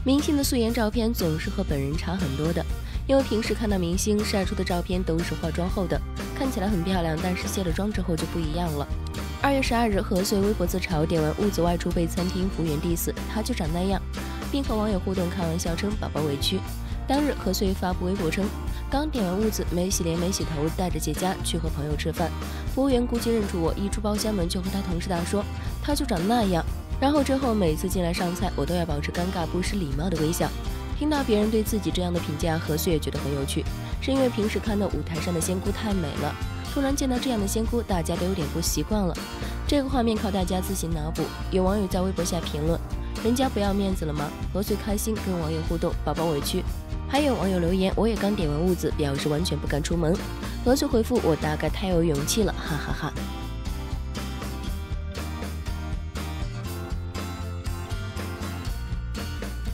明星的素颜照片总是和本人差很多的，因为平时看到明星晒出的照片都是化妆后的，看起来很漂亮，但是卸了妆之后就不一样了。2月12日，何穗微博自嘲点完痦子外出被餐厅服务员 diss， 她就长那样，并和网友互动开玩笑称宝宝委屈。当日何穗发布微博称，刚点完痦子，没洗脸没洗头，带着姐家去和朋友吃饭，服务员估计认出我，一出包厢门就和他同事大说，他就长那样。然后之后每次进来上菜，我都要保持尴尬不失礼貌的微笑。听到别人对自己这样的评价，何穗也觉得很有趣，是因为平时看到舞台上的仙姑太美了，突然见到这样的仙姑，大家都有点不习惯了。这个画面靠大家自行脑补。有网友在微博下评论，人家不要面子了吗？何穗开心跟网友互动，宝宝委屈。还有网友留言，我也刚点完痦子，表示完全不敢出门。何穗回复，我大概太有勇气了，哈哈哈。